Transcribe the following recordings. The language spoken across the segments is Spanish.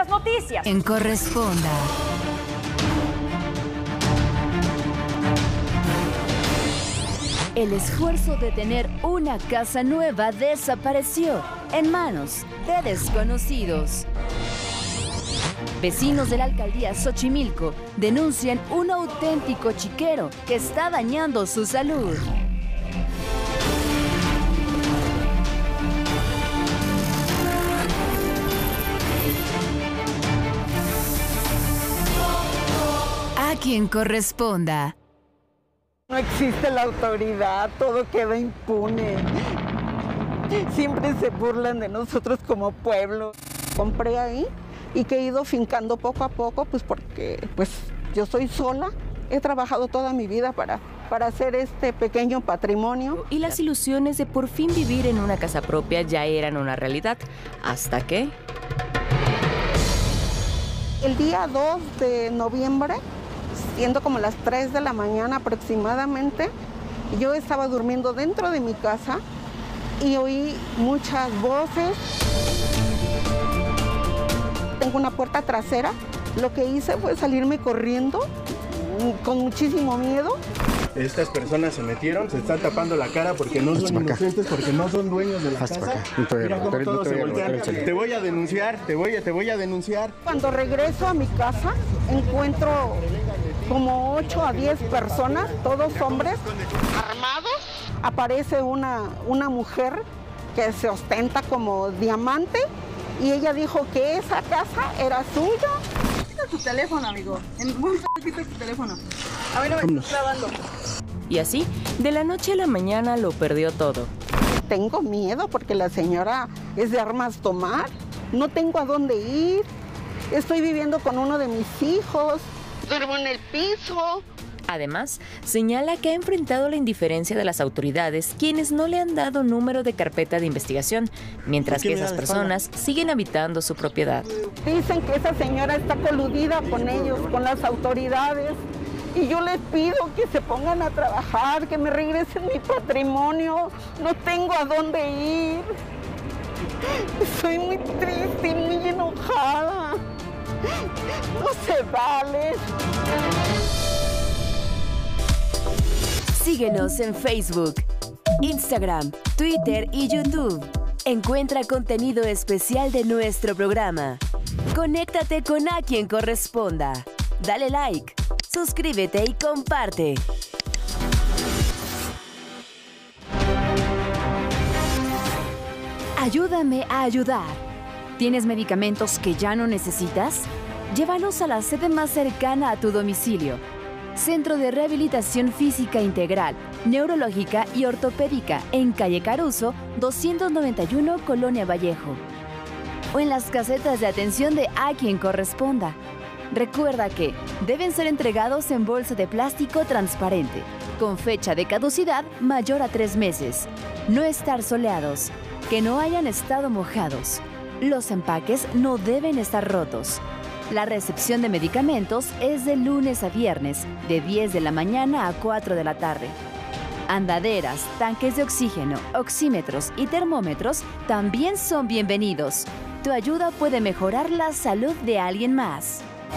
las noticias. En Corresponda. El esfuerzo de tener una casa nueva desapareció en manos de desconocidos. Vecinos de la alcaldía Xochimilco denuncian un auténtico chiquero que está dañando su salud. A quien corresponda. No existe la autoridad, todo queda impune. Siempre se burlan de nosotros como pueblo. Compré ahí y que he ido fincando poco a poco, pues porque yo soy sola. He trabajado toda mi vida para hacer este pequeño patrimonio. Y las ilusiones de por fin vivir en una casa propia ya eran una realidad. ¿Hasta qué? El día 2 de noviembre, siendo como las 3 de la mañana aproximadamente, yo estaba durmiendo dentro de mi casa y oí muchas voces. Tengo una puerta trasera. Lo que hice fue salirme corriendo con muchísimo miedo. Estas personas se metieron, se están tapando la cara porque no son inocentes, porque no son dueños de la casa. Mira cómo todos se voltean. Te voy a denunciar, te voy a denunciar. Cuando regreso a mi casa, encuentro como 8 a 10 personas, todos hombres, armados. Aparece una mujer que se ostenta como diamante y ella dijo que esa casa era suya. Quita tu teléfono, amigo. Quita tu teléfono. A ver, no me estás grabando. Y así, de la noche a la mañana lo perdió todo. Tengo miedo porque la señora es de armas tomar. No tengo a dónde ir. Estoy viviendo con uno de mis hijos. Duermo en el piso. Además, señala que ha enfrentado la indiferencia de las autoridades, quienes no le han dado número de carpeta de investigación, mientras que esas personas siguen habitando su propiedad. Dicen que esa señora está coludida con ellos, con las autoridades. Y yo les pido que se pongan a trabajar, que me regresen mi patrimonio. No tengo a dónde ir. Estoy muy triste y muy enojada. No se vale. Síguenos en Facebook, Instagram, Twitter y YouTube. Encuentra contenido especial de nuestro programa. Conéctate con A quien corresponda. Dale like, suscríbete y comparte. Ayúdame a ayudar. ¿Tienes medicamentos que ya no necesitas? Llévalos a la sede más cercana a tu domicilio. Centro de Rehabilitación Física Integral, Neurológica y Ortopédica en Calle Caruso, 291, Colonia Vallejo. O en las casetas de atención de A quien corresponda. Recuerda que deben ser entregados en bolsa de plástico transparente, con fecha de caducidad mayor a 3 meses. No estar soleados, que no hayan estado mojados. Los empaques no deben estar rotos. La recepción de medicamentos es de lunes a viernes, de 10 de la mañana a 4 de la tarde. Andaderas, tanques de oxígeno, oxímetros y termómetros también son bienvenidos. Tu ayuda puede mejorar la salud de alguien más.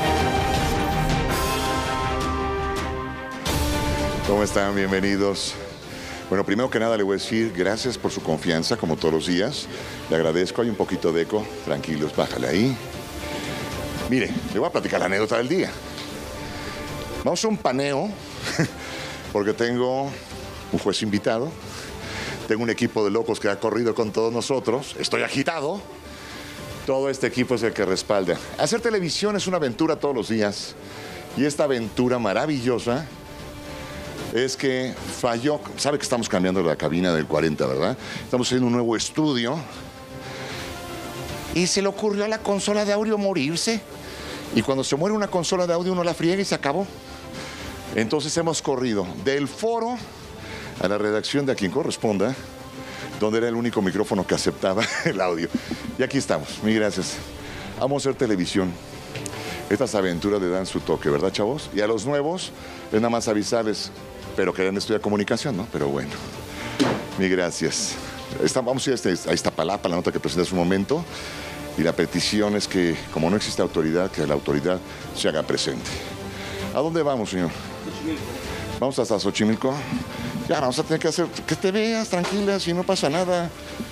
¿Cómo están? Bienvenidos. Bueno, primero que nada le voy a decir gracias por su confianza, como todos los días. Le agradezco, hay un poquito de eco. Tranquilos, bájale ahí. Mire, le voy a platicar la anécdota del día. Vamos a un paneo, porque tengo un juez invitado. Tengo un equipo de locos que ha corrido con todos nosotros. Estoy agitado. Todo este equipo es el que respalda. Hacer televisión es una aventura todos los días. Y esta aventura maravillosa es que falló. Sabe que estamos cambiando la cabina del 40, ¿verdad? Estamos haciendo un nuevo estudio. Y se le ocurrió a la consola de audio morirse. Y cuando se muere una consola de audio, uno la friega y se acabó. Entonces hemos corrido del foro a la redacción de A quien corresponda, donde era el único micrófono que aceptaba el audio. Y aquí estamos. Mil gracias. Vamos a hacer televisión. Estas aventuras le dan su toque, ¿verdad, chavos? Y a los nuevos, es nada más avisarles, pero querían estudiar comunicación, ¿no? Pero bueno. Mil gracias. Vamos a ir a Iztapalapa, la nota que presenté hace un momento. Y la petición es que, como no existe autoridad, que la autoridad se haga presente. ¿A dónde vamos, señor? Xochimilco. ¿Vamos hasta Xochimilco? Ya, vamos a tener que hacer que te veas tranquila, si no pasa nada.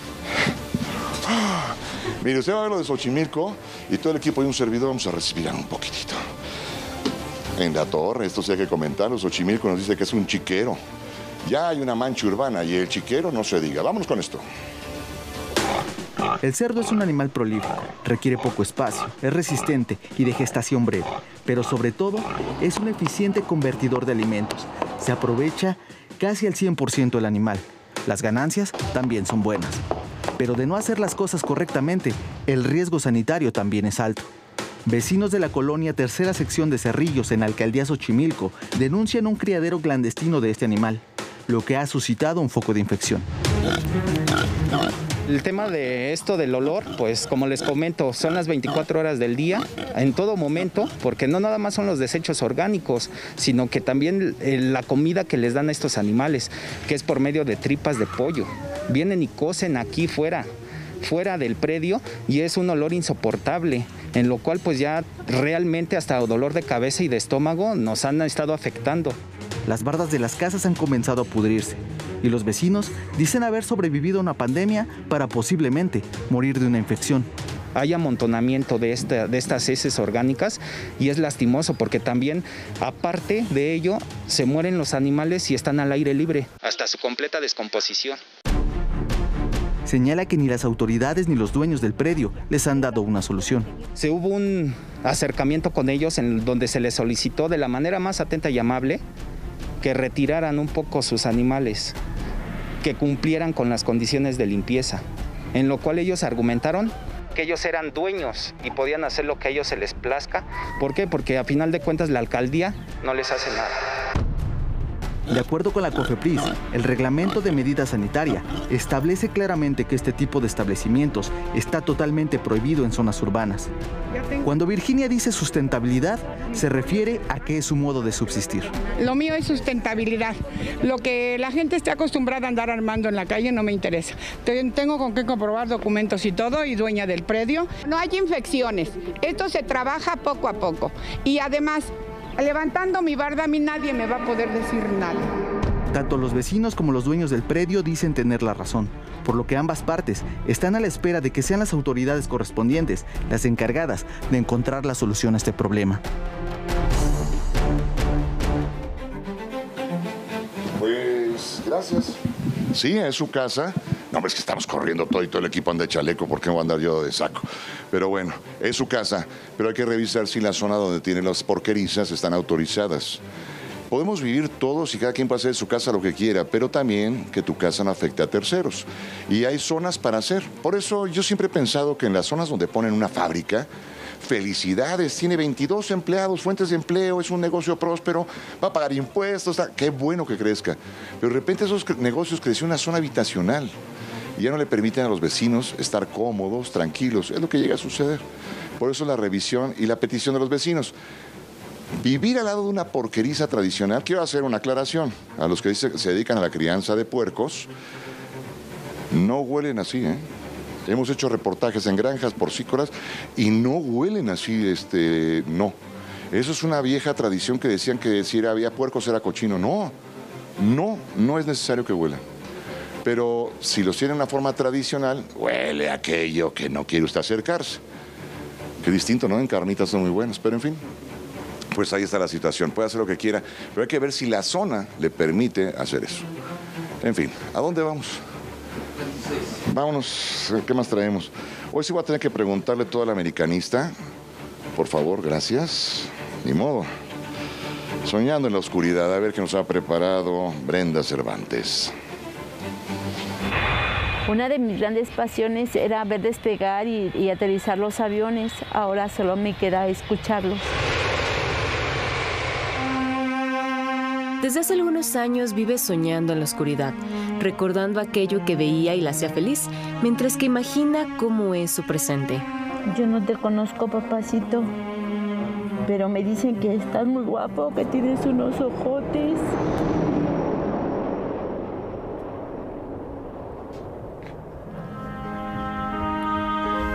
Mire, usted va a ver lo de Xochimilco y todo el equipo y un servidor vamos a respirar un poquitito. En la torre, esto sí hay que comentarlo, Xochimilco nos dice que es un chiquero. Ya hay una mancha urbana y el chiquero no se diga. Vámonos con esto. El cerdo es un animal prolífico, requiere poco espacio, es resistente y de gestación breve, pero sobre todo es un eficiente convertidor de alimentos. Se aprovecha casi al 100% el animal. Las ganancias también son buenas. Pero de no hacer las cosas correctamente, el riesgo sanitario también es alto. Vecinos de la colonia Tercera Sección de Cerrillos, en la alcaldía Xochimilco, denuncian un criadero clandestino de este animal, lo que ha suscitado un foco de infección. El tema de esto del olor, pues como les comento, son las 24 horas del día, en todo momento, porque no nada más son los desechos orgánicos, sino que también la comida que les dan a estos animales, que es por medio de tripas de pollo. Vienen y cocen aquí fuera del predio y es un olor insoportable, en lo cual pues ya realmente hasta dolor de cabeza y de estómago nos han estado afectando. Las bardas de las casas han comenzado a pudrirse y los vecinos dicen haber sobrevivido a una pandemia para posiblemente morir de una infección. Hay amontonamiento de estas heces orgánicas y es lastimoso porque también, aparte de ello, se mueren los animales y están al aire libre, hasta su completa descomposición. Señala que ni las autoridades ni los dueños del predio les han dado una solución. Se hubo un acercamiento con ellos en donde se les solicitó de la manera más atenta y amable que retiraran un poco sus animales, que cumplieran con las condiciones de limpieza, en lo cual ellos argumentaron que ellos eran dueños y podían hacer lo que a ellos se les plazca. ¿Por qué? Porque a final de cuentas la alcaldía no les hace nada. De acuerdo con la COFEPRIS, el reglamento de medida sanitaria establece claramente que este tipo de establecimientos está totalmente prohibido en zonas urbanas. Cuando Virginia dice sustentabilidad, se refiere a que es su modo de subsistir. Lo mío es sustentabilidad. Lo que la gente esté acostumbrada a andar armando en la calle no me interesa. Tengo con qué comprobar documentos y todo, y dueña del predio. No hay infecciones. Esto se trabaja poco a poco. Y además, levantando mi barda, a mí nadie me va a poder decir nada. Tanto los vecinos como los dueños del predio dicen tener la razón, por lo que ambas partes están a la espera de que sean las autoridades correspondientes las encargadas de encontrar la solución a este problema. Pues, gracias. Sí, es su casa. No, es que estamos corriendo todo y todo el equipo anda de chaleco, ¿por qué no voy a andar yo de saco? Pero bueno, es su casa, pero hay que revisar si la zona donde tienen las porquerizas están autorizadas. Podemos vivir todos y cada quien puede hacer de su casa lo que quiera, pero también que tu casa no afecte a terceros. Y hay zonas para hacer. Por eso yo siempre he pensado que en las zonas donde ponen una fábrica, felicidades, tiene 22 empleados, fuentes de empleo, es un negocio próspero, va a pagar impuestos, qué bueno que crezca. Pero de repente esos negocios creció en una zona habitacional y ya no le permiten a los vecinos estar cómodos, tranquilos. Es lo que llega a suceder. Por eso la revisión y la petición de los vecinos. Vivir al lado de una porqueriza tradicional, quiero hacer una aclaración a los que se dedican a la crianza de puercos, no huelen así, ¿eh? Hemos hecho reportajes en granjas porcícolas y no huelen así, no. Eso es una vieja tradición que decían que si había puercos era cochino. No es necesario que huelan. Pero si los tiene de una forma tradicional, huele aquello que no quiere usted acercarse. Qué distinto, ¿no? En carnitas son muy buenas, pero en fin. Pues ahí está la situación, puede hacer lo que quiera, pero hay que ver si la zona le permite hacer eso. En fin, ¿a dónde vamos? Vámonos, ¿qué más traemos? Hoy sí voy a tener que preguntarle todo al americanista. Por favor, gracias. Ni modo. Soñando en la oscuridad, a ver qué nos ha preparado Brenda Cervantes. Una de mis grandes pasiones era ver despegar y aterrizar los aviones. Ahora solo me queda escucharlos. Desde hace algunos años vive soñando en la oscuridad, recordando aquello que veía y la hacía feliz, mientras que imagina cómo es su presente. Yo no te conozco, papacito, pero me dicen que estás muy guapo, que tienes unos ojotes.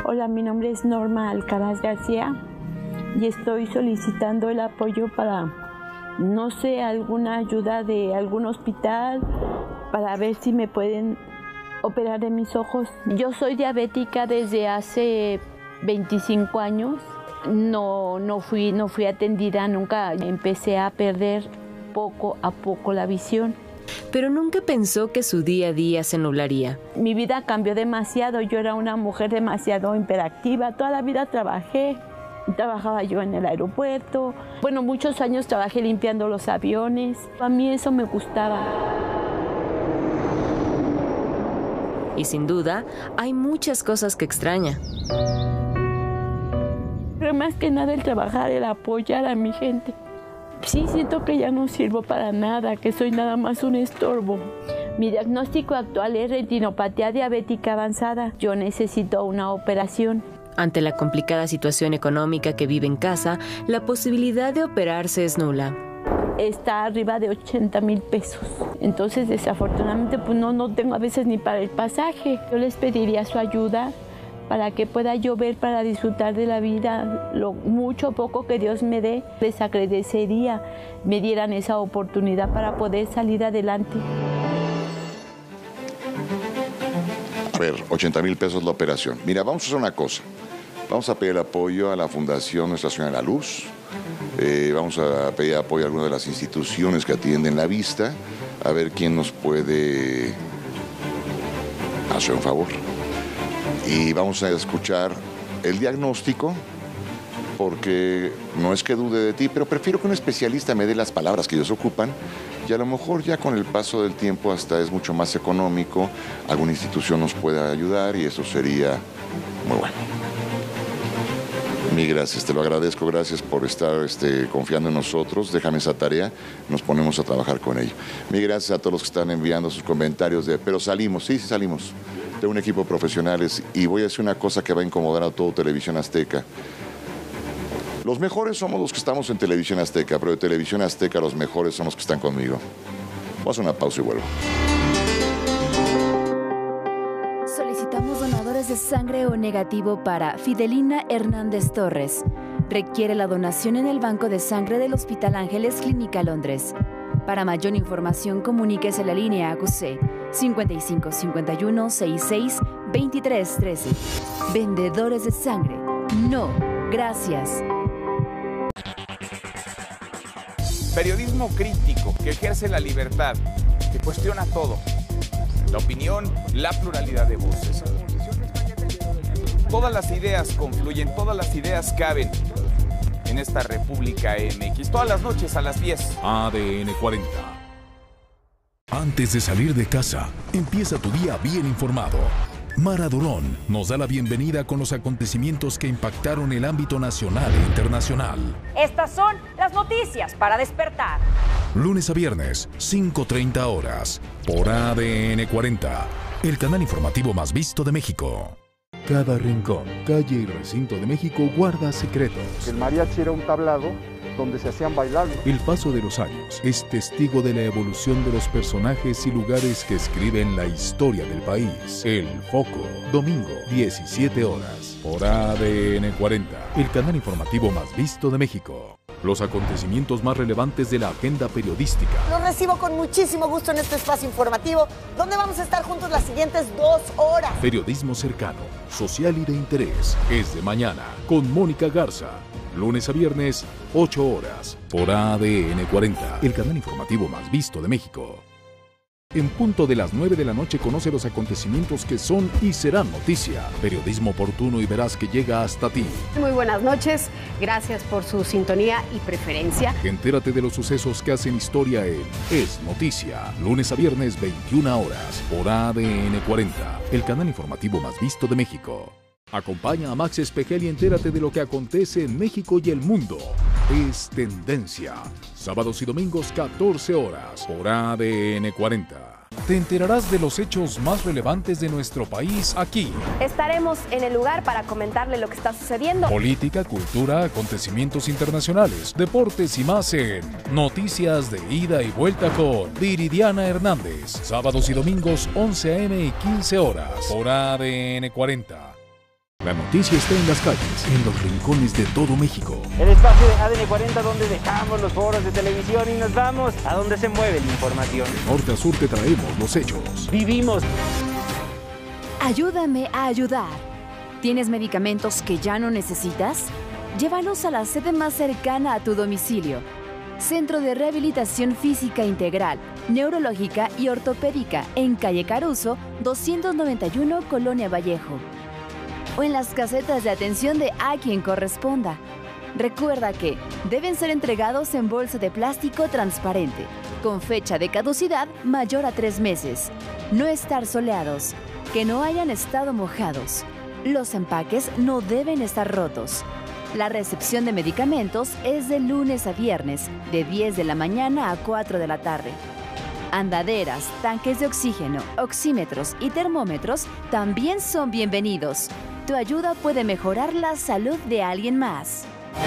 Hola, mi nombre es Norma Alcaraz García y estoy solicitando el apoyo para, no sé, alguna ayuda de algún hospital para ver si me pueden operar de mis ojos. Yo soy diabética desde hace 25 años. No fui atendida nunca. Empecé a perder poco a poco la visión. Pero nunca pensó que su día a día se nublaría. Mi vida cambió demasiado. Yo era una mujer demasiado hiperactiva. Toda la vida trabajaba yo en el aeropuerto. Bueno, muchos años trabajé limpiando los aviones. A mí eso me gustaba. Y sin duda, hay muchas cosas que extraña. Pero más que nada el trabajar, el apoyar a mi gente. Sí, siento que ya no sirvo para nada, que soy nada más un estorbo. Mi diagnóstico actual es retinopatía diabética avanzada. Yo necesito una operación. Ante la complicada situación económica que vive en casa, la posibilidad de operarse es nula. Está arriba de 80,000 pesos. Entonces, desafortunadamente, pues no tengo a veces ni para el pasaje. Yo les pediría su ayuda para que pueda yo ver, para disfrutar de la vida, lo mucho o poco que Dios me dé. Les agradecería me dieran esa oportunidad para poder salir adelante. A ver, 80,000 pesos la operación. Mira, vamos a hacer una cosa. Vamos a pedir apoyo a la Fundación Nuestra Señora de la Luz. Vamos a pedir apoyo a alguna de las instituciones que atienden la vista, a ver quién nos puede hacer un favor. Y vamos a escuchar el diagnóstico, porque no es que dude de ti, pero prefiero que un especialista me dé las palabras que ellos ocupan, y a lo mejor ya con el paso del tiempo hasta es mucho más económico, alguna institución nos pueda ayudar y eso sería muy bueno. Mil gracias, te lo agradezco, gracias por estar confiando en nosotros. Déjame esa tarea, nos ponemos a trabajar con ello. Mil gracias a todos los que están enviando sus comentarios pero salimos, sí salimos, de un equipo de profesionales, y voy a decir una cosa que va a incomodar a todo Televisión Azteca. Los mejores somos los que estamos en Televisión Azteca, pero de Televisión Azteca los mejores son los que están conmigo. Voy a hacer una pausa y vuelvo. Solicitamos donadores de sangre O negativo para Fidelina Hernández Torres. Requiere la donación en el banco de sangre del Hospital Ángeles Clínica Londres. Para mayor información, comuníquese a la línea AQC 55 51 66 23 13. Vendedores de sangre. No, gracias. Periodismo crítico que ejerce la libertad, que cuestiona todo. La opinión, la pluralidad de voces. Todas las ideas confluyen, todas las ideas caben en esta República MX. Todas las noches a las 10. ADN 40. Antes de salir de casa, empieza tu día bien informado. Mara Durón nos da la bienvenida con los acontecimientos que impactaron el ámbito nacional e internacional. Estas son las noticias para despertar. Lunes a viernes, 5:30 horas, por ADN 40, el canal informativo más visto de México. Cada rincón, calle y recinto de México guarda secretos. El mariachi era un tablado donde se hacían bailables. El paso de los años es testigo de la evolución de los personajes y lugares que escriben la historia del país. El Foco, domingo, 17 horas, por ADN 40, el canal informativo más visto de México. Los acontecimientos más relevantes de la agenda periodística. Los recibo con muchísimo gusto en este espacio informativo, donde vamos a estar juntos las siguientes 2 horas. Periodismo cercano, social y de interés. Es de mañana, con Mónica Garza. Lunes a viernes, 8 horas, por ADN 40, el canal informativo más visto de México. En punto de las 9 de la noche conoce los acontecimientos que son y serán noticia. Periodismo oportuno y veraz que llega hasta ti. Muy buenas noches, gracias por su sintonía y preferencia. Entérate de los sucesos que hacen historia en Es Noticia. Lunes a viernes, 21 horas, por ADN 40, el canal informativo más visto de México. Acompaña a Max Espejel y entérate de lo que acontece en México y el mundo. Es Tendencia. Sábados y domingos, 14 horas, por ADN 40. Te enterarás de los hechos más relevantes de nuestro país aquí. Estaremos en el lugar para comentarle lo que está sucediendo. Política, cultura, acontecimientos internacionales, deportes y más en Noticias de Ida y Vuelta con Viridiana Hernández. Sábados y domingos, 11 a.m. y 15 horas, por ADN 40. La noticia está en las calles, en los rincones de todo México. El espacio de ADN 40 donde dejamos los foros de televisión y nos vamos a donde se mueve la información. De norte a sur te traemos los hechos. Vivimos. Ayúdame a ayudar. ¿Tienes medicamentos que ya no necesitas? Llévalos a la sede más cercana a tu domicilio. Centro de Rehabilitación Física Integral, Neurológica y Ortopédica en Calle Caruso, 291, Colonia Vallejo. O en las casetas de atención de a quien corresponda. Recuerda que deben ser entregados en bolsa de plástico transparente, con fecha de caducidad mayor a 3 meses. No estar soleados, que no hayan estado mojados. Los empaques no deben estar rotos. La recepción de medicamentos es de lunes a viernes, de 10 de la mañana a 4 de la tarde. Andaderas, tanques de oxígeno, oxímetros y termómetros también son bienvenidos. Tu ayuda puede mejorar la salud de alguien más.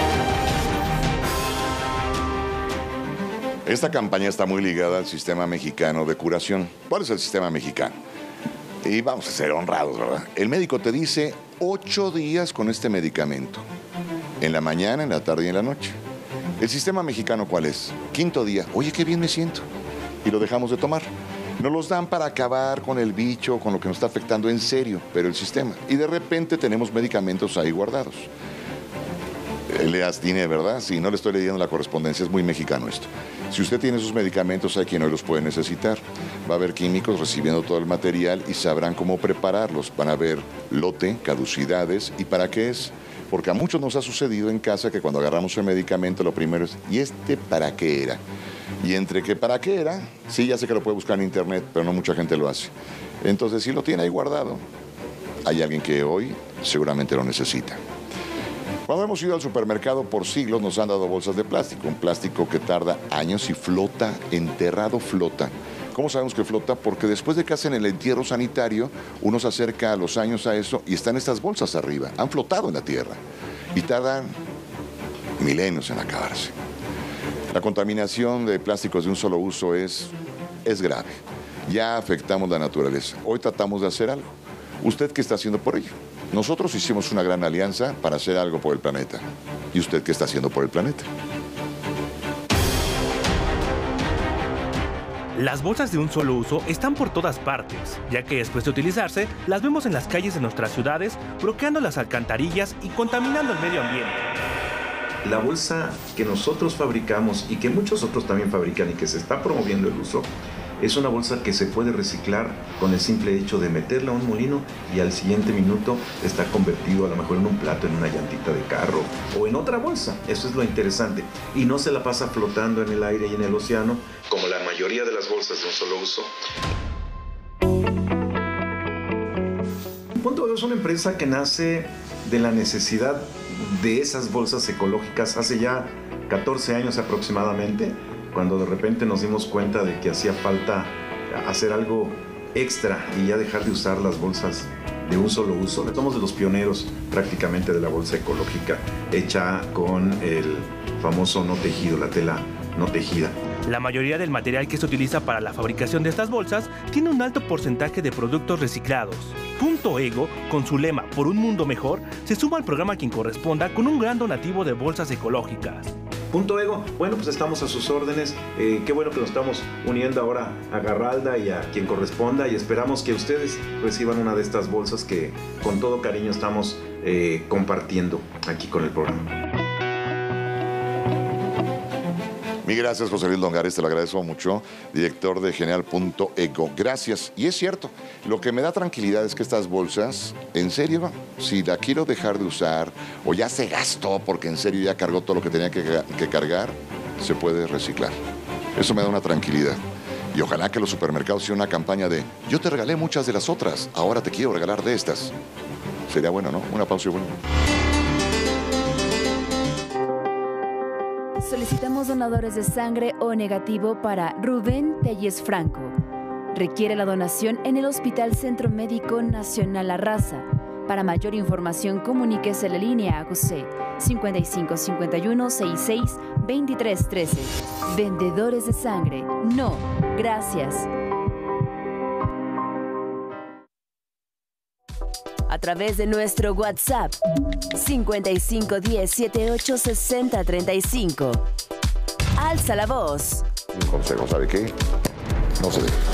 Esta campaña está muy ligada al sistema mexicano de curación. ¿Cuál es el sistema mexicano? Y vamos a ser honrados, ¿verdad? El médico te dice 8 días con este medicamento. En la mañana, en la tarde y en la noche. ¿El sistema mexicano cuál es? 5.º día. Oye, qué bien me siento. Y lo dejamos de tomar. Nos los dan para acabar con el bicho, con lo que nos está afectando en serio, pero el sistema. Y de repente tenemos medicamentos ahí guardados. Le atine, ¿verdad? Sí, no le estoy leyendo la correspondencia, es muy mexicano esto. Si usted tiene sus medicamentos, hay quien hoy los puede necesitar. Va a haber químicos recibiendo todo el material y sabrán cómo prepararlos. Van a ver lote, caducidades y para qué es. Porque a muchos nos ha sucedido en casa que cuando agarramos el medicamento, lo primero es, ¿y este para qué era? Y entre que para qué era, sí, ya sé que lo puede buscar en internet, pero no mucha gente lo hace. Entonces, si lo tiene ahí guardado, hay alguien que hoy seguramente lo necesita. Cuando hemos ido al supermercado por siglos nos han dado bolsas de plástico, un plástico que tarda años y flota, enterrado flota. ¿Cómo sabemos que flota? Porque después de que hacen el entierro sanitario, uno se acerca a los años a eso y están estas bolsas arriba, han flotado en la tierra y tardan milenios en acabarse. La contaminación de plásticos de un solo uso es grave. Ya afectamos la naturaleza. Hoy tratamos de hacer algo. ¿Usted qué está haciendo por ello? Nosotros hicimos una gran alianza para hacer algo por el planeta. ¿Y usted qué está haciendo por el planeta? Las bolsas de un solo uso están por todas partes, ya que después de utilizarse, las vemos en las calles de nuestras ciudades, bloqueando las alcantarillas y contaminando el medio ambiente. La bolsa que nosotros fabricamos y que muchos otros también fabrican y que se está promoviendo el uso, es una bolsa que se puede reciclar con el simple hecho de meterla a un molino y al siguiente minuto está convertido a lo mejor en un plato, en una llantita de carro o en otra bolsa. Eso es lo interesante. Y no se la pasa flotando en el aire y en el océano como la mayoría de las bolsas de un solo uso. Punto Ego es una empresa que nace de la necesidad de esas bolsas ecológicas hace ya 14 años aproximadamente, cuando de repente nos dimos cuenta de que hacía falta hacer algo extra y ya dejar de usar las bolsas de un solo uso. Somos de los pioneros prácticamente de la bolsa ecológica hecha con el famoso no tejido, la tela no tejida. La mayoría del material que se utiliza para la fabricación de estas bolsas tiene un alto porcentaje de productos reciclados. Punto Ego, con su lema "Por un mundo mejor", se suma al programa quien corresponda con un gran donativo de bolsas ecológicas. Punto Ego, bueno, pues estamos a sus órdenes. Qué bueno que nos estamos uniendo ahora a Garralda y a quien corresponda y esperamos que ustedes reciban una de estas bolsas que con todo cariño estamos compartiendo aquí con el programa. Mil gracias, José Luis Longares, te lo agradezco mucho, director de Genial.ego. Gracias. Y es cierto, lo que me da tranquilidad es que estas bolsas, en serio, si la quiero dejar de usar o ya se gastó porque en serio ya cargó todo lo que tenía que cargar, se puede reciclar. Eso me da una tranquilidad. Y ojalá que los supermercados hicieran una campaña de yo te regalé muchas de las otras, ahora te quiero regalar de estas. Sería bueno, ¿no? Una pausa y bueno. Solicitamos donadores de sangre O negativo para Rubén Telles Franco. Requiere la donación en el Hospital Centro Médico Nacional La Raza. Para mayor información, comuníquese a la línea ACUC 55 51 66 23 13. Vendedores de sangre. No, gracias. través de nuestro WhatsApp 5510786035. Alza la voz. Un consejo, ¿sabe qué? No se deje.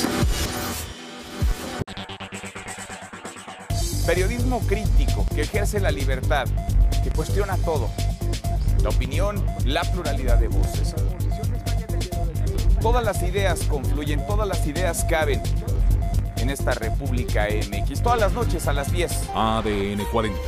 Periodismo crítico que ejerce la libertad, que cuestiona todo. La opinión, la pluralidad de voces. Todas las ideas confluyen, todas las ideas caben en esta República MX. Todas las noches a las 10. ADN 40.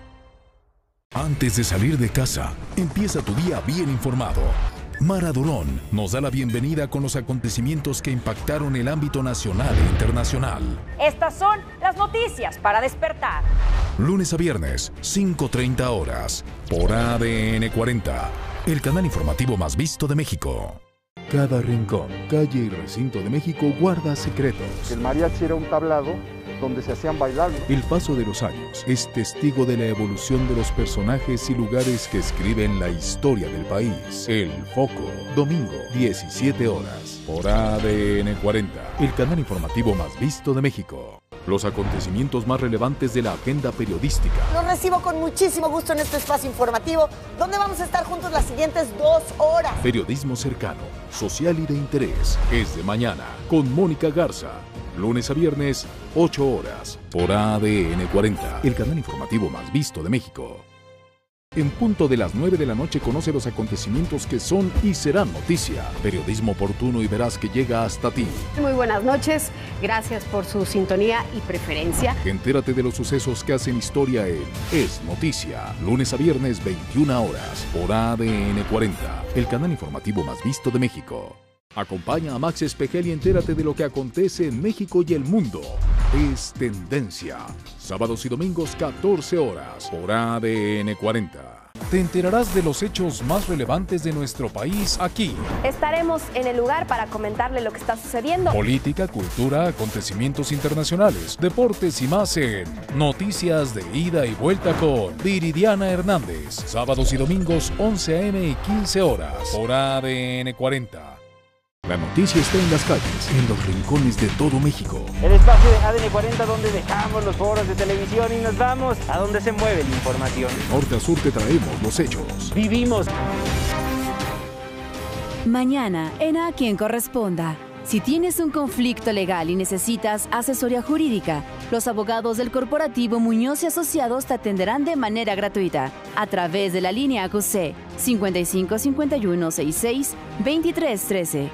Antes de salir de casa, empieza tu día bien informado. Mara Durón nos da la bienvenida con los acontecimientos que impactaron el ámbito nacional e internacional. Estas son las noticias para despertar. Lunes a viernes, 5:30 horas, por ADN 40, el canal informativo más visto de México. Cada rincón, calle y recinto de México guarda secretos. El mariachi era un tablado donde se hacían bailables. El paso de los años es testigo de la evolución de los personajes y lugares que escriben la historia del país. El Foco, domingo, 17 horas, por ADN 40, el canal informativo más visto de México. Los acontecimientos más relevantes de la agenda periodística. Los recibo con muchísimo gusto en este espacio informativo, donde vamos a estar juntos las siguientes 2 horas. Periodismo cercano, social y de interés. Es de mañana, con Mónica Garza. Lunes a viernes, 8 horas, por ADN 40, el canal informativo más visto de México. En punto de las 9 de la noche conoce los acontecimientos que son y serán noticia. Periodismo oportuno y veraz que llega hasta ti. Muy buenas noches, gracias por su sintonía y preferencia. Entérate de los sucesos que hacen historia en Es Noticia. Lunes a viernes, 21 horas, por ADN 40, el canal informativo más visto de México. Acompaña a Max Espejel y entérate de lo que acontece en México y el mundo. Es Tendencia. Sábados y domingos, 14 horas, por ADN 40. Te enterarás de los hechos más relevantes de nuestro país aquí. Estaremos en el lugar para comentarle lo que está sucediendo. Política, cultura, acontecimientos internacionales, deportes y más en Noticias de Ida y Vuelta con Viridiana Hernández. Sábados y domingos, 11 a.m. y 15 horas, por ADN 40. La noticia está en las calles, en los rincones de todo México. El espacio de ADN 40 donde dejamos los foros de televisión y nos vamos a donde se mueve la información. De norte a sur te traemos los hechos. Vivimos. Mañana, en A Quien Corresponda. Si tienes un conflicto legal y necesitas asesoría jurídica, los abogados del corporativo Muñoz y Asociados te atenderán de manera gratuita a través de la línea AQC 55 51 66 23 13.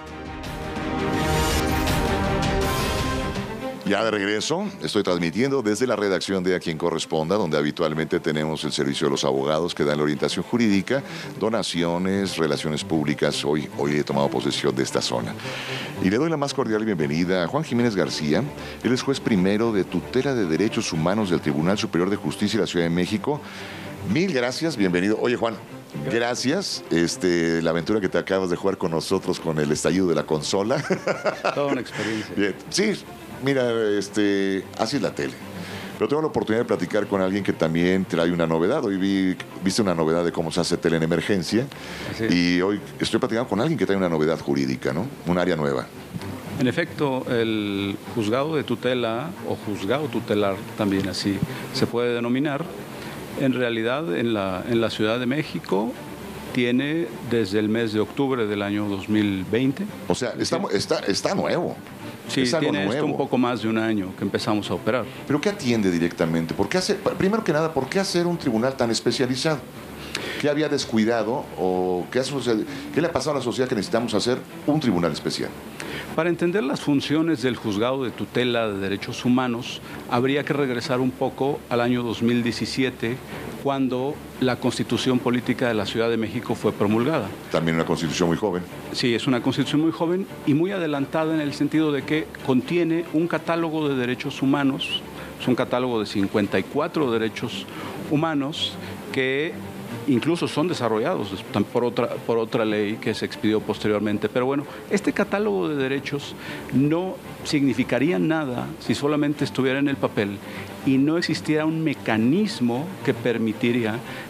Ya de regreso, estoy transmitiendo desde la redacción de A Quien Corresponda, donde habitualmente tenemos el servicio de los abogados que dan la orientación jurídica, donaciones, relaciones públicas. Hoy he tomado posesión de esta zona. Y le doy la más cordial bienvenida a Juan Jiménez García. Él es juez primero de tutela de derechos humanos del Tribunal Superior de Justicia de la Ciudad de México. Mil gracias, bienvenido. Oye, Juan, gracias. La aventura que te acabas de jugar con nosotros con el estallido de la consola. Toda una experiencia. Bien. Sí, mira, así es la tele. Pero tengo la oportunidad de platicar con alguien que también trae una novedad. Hoy viste una novedad de cómo se hace tele en emergencia. Y hoy estoy platicando con alguien que trae una novedad jurídica, ¿no? Un área nueva. En efecto, el juzgado de tutela o juzgado tutelar, también así se puede denominar, en realidad en la Ciudad de México tiene desde el mes de octubre del año 2020. O sea, está nuevo. Sí, tiene esto un poco más de un año que empezamos a operar. ¿Pero qué atiende directamente? Primero que nada, ¿por qué hacer un tribunal tan especializado? ¿Qué había descuidado o qué le ha pasado a la sociedad que necesitamos hacer un tribunal especial? Para entender las funciones del Juzgado de Tutela de Derechos Humanos, habría que regresar un poco al año 2017, cuando la Constitución Política de la Ciudad de México fue promulgada. También una Constitución muy joven. Sí, es una Constitución muy joven y muy adelantada en el sentido de que contiene un catálogo de derechos humanos, es un catálogo de 54 derechos humanos que incluso son desarrollados por otra ley que se expidió posteriormente. Pero bueno, este catálogo de derechos no significaría nada si solamente estuviera en el papel y no existiera un mecanismo que permitiría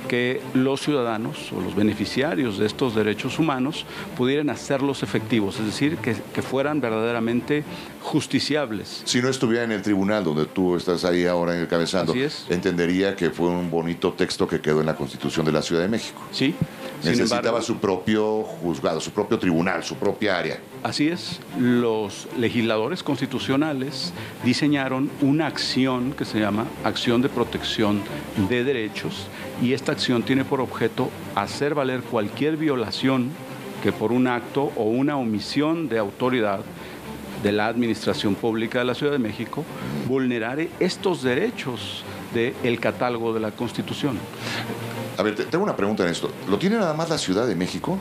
que los ciudadanos o los beneficiarios de estos derechos humanos pudieran hacerlos efectivos, es decir, que fueran verdaderamente justiciables. Si no estuviera en el tribunal donde tú estás ahí ahora encabezando, entendería que fue un bonito texto que quedó en la Constitución de la Ciudad de México. Sí. Necesitaba su propio juzgado, su propio tribunal, su propia área. Así es. Los legisladores constitucionales diseñaron una acción que se llama Acción de Protección de Derechos, y esta acción tiene por objeto hacer valer cualquier violación que por un acto o una omisión de autoridad de la Administración Pública de la Ciudad de México vulnerare estos derechos del catálogo de la Constitución. A ver, tengo una pregunta en esto. ¿Lo tiene nada más la Ciudad de México?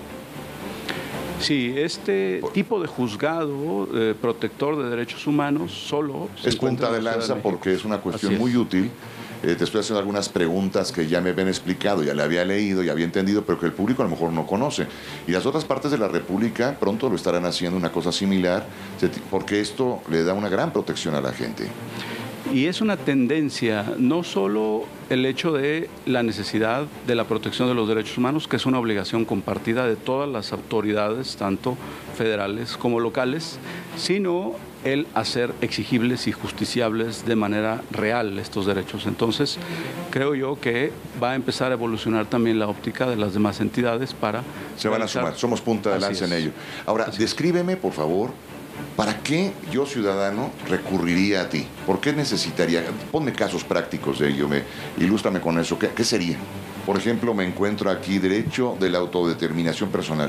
Sí, este tipo de juzgado protector de derechos humanos solo es punta de lanza porque es una cuestión muy útil. Te estoy haciendo algunas preguntas que ya me habían explicado, ya le había leído, ya había entendido, pero que el público a lo mejor no conoce. Y las otras partes de la República pronto lo estarán haciendo una cosa similar, porque esto le da una gran protección a la gente. Y es una tendencia, no solo el hecho de la necesidad de la protección de los derechos humanos, que es una obligación compartida de todas las autoridades, tanto federales como locales, sino el hacer exigibles y justiciables de manera real estos derechos. Entonces, creo yo que va a empezar a evolucionar también la óptica de las demás entidades para... Se van a sumar, somos punta de lanza en ello. Ahora, descríbeme, por favor, ¿para qué yo, ciudadano, recurriría a ti? ¿Por qué necesitaría? Ponme casos prácticos de ello, ilústrame con eso. ¿Qué sería? Por ejemplo, me encuentro aquí derecho de la autodeterminación personal.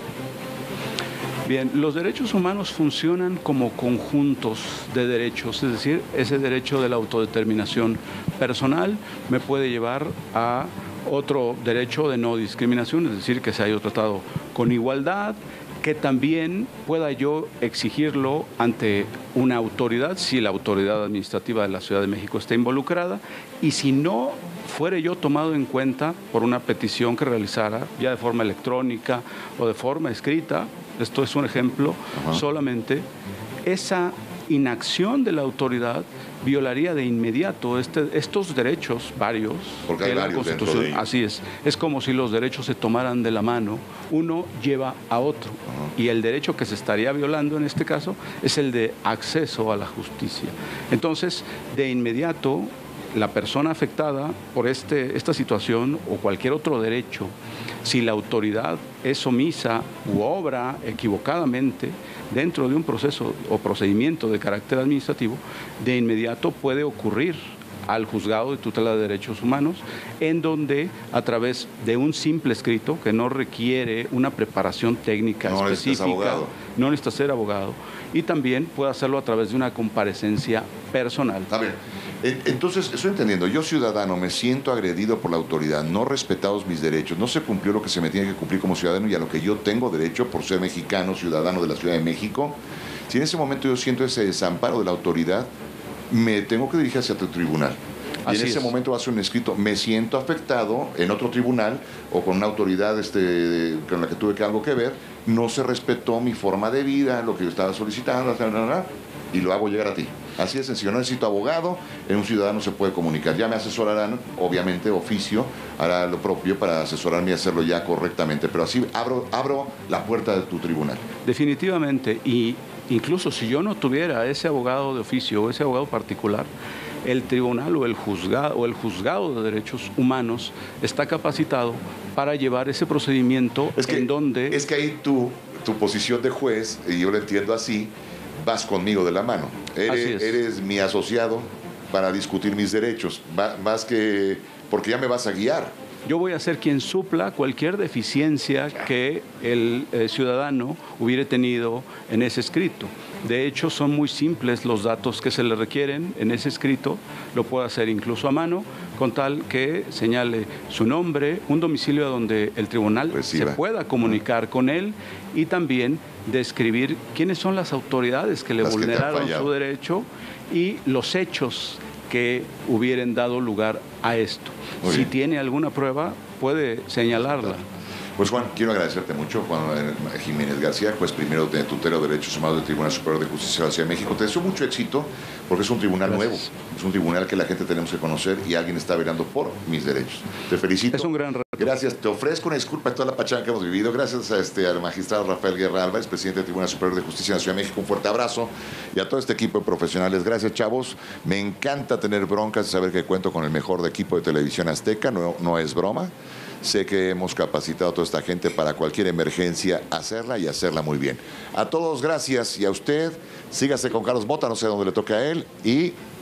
Bien, los derechos humanos funcionan como conjuntos de derechos, es decir, ese derecho de la autodeterminación personal me puede llevar a otro derecho de no discriminación, es decir, que se haya tratado con igualdad, que también pueda yo exigirlo ante una autoridad, si la autoridad administrativa de la Ciudad de México está involucrada, y si no fuere yo tomado en cuenta por una petición que realizara, ya de forma electrónica o de forma escrita, esto es un ejemplo, solamente esa inacción de la autoridad violaría de inmediato estos derechos varios. Porque hay varios la Constitución. Dentro de Así es como si los derechos se tomaran de la mano, uno lleva a otro. Y el derecho que se estaría violando en este caso es el de acceso a la justicia. Entonces, de inmediato, la persona afectada por esta situación o cualquier otro derecho, si la autoridad es omisa u obra equivocadamente dentro de un proceso o procedimiento de carácter administrativo, de inmediato puede ocurrir al juzgado de tutela de derechos humanos, en donde a través de un simple escrito que no requiere una preparación técnica específica, no necesita ser abogado, y también puede hacerlo a través de una comparecencia personal. A ver, entonces estoy entendiendo, yo ciudadano me siento agredido por la autoridad, no respetados mis derechos, no se cumplió lo que se me tiene que cumplir como ciudadano y a lo que yo tengo derecho por ser mexicano, ciudadano de la Ciudad de México. Si en ese momento yo siento ese desamparo de la autoridad, me tengo que dirigir hacia tu tribunal. Y en ese momento va a ser un escrito, me siento afectado en otro tribunal o con una autoridad con la que tuve algo que ver, no se respetó mi forma de vida, lo que yo estaba solicitando, y lo hago llegar a ti. Así de sencillo, no necesito abogado, un ciudadano se puede comunicar. Ya me asesorarán, obviamente, oficio, hará lo propio para asesorarme y hacerlo ya correctamente, pero así abro la puerta de tu tribunal. Definitivamente, y incluso si yo no tuviera ese abogado de oficio o ese abogado particular, el tribunal o el juzgado de derechos humanos está capacitado para llevar ese procedimiento en donde... Es que ahí tu posición de juez, y yo lo entiendo así, vas conmigo de la mano. Eres mi asociado para discutir mis derechos, más que porque ya me vas a guiar. Yo voy a ser quien supla cualquier deficiencia que el ciudadano hubiera tenido en ese escrito. De hecho, son muy simples los datos que se le requieren en ese escrito. Lo puede hacer incluso a mano, con tal que señale su nombre, un domicilio donde el tribunal se pueda comunicar con él y también describir quiénes son las autoridades que le vulneraron su derecho y los hechos que hubieran dado lugar a esto. Si tiene alguna prueba, puede señalarla. Pues Juan, quiero agradecerte mucho, Juan Jiménez García, juez primero de tutela de Derechos Humanos del Tribunal Superior de Justicia de la Ciudad de México. Te deseo mucho éxito porque es un tribunal nuevo, es un tribunal que la gente tenemos que conocer y alguien está velando por mis derechos. Te felicito. Es un gran reto. Gracias, te ofrezco una disculpa de toda la pachanga que hemos vivido. Gracias a al magistrado Rafael Guerra Álvarez, presidente del Tribunal Superior de Justicia de la Ciudad de México. Un fuerte abrazo y a todo este equipo de profesionales. Gracias, chavos. Me encanta tener broncas y saber que cuento con el mejor equipo de televisión azteca. No es broma. Sé que hemos capacitado a toda esta gente para cualquier emergencia hacerla y hacerla muy bien. A todos, gracias. Y a usted, sígase con Carlos Mota, no sé dónde le toque a él. Y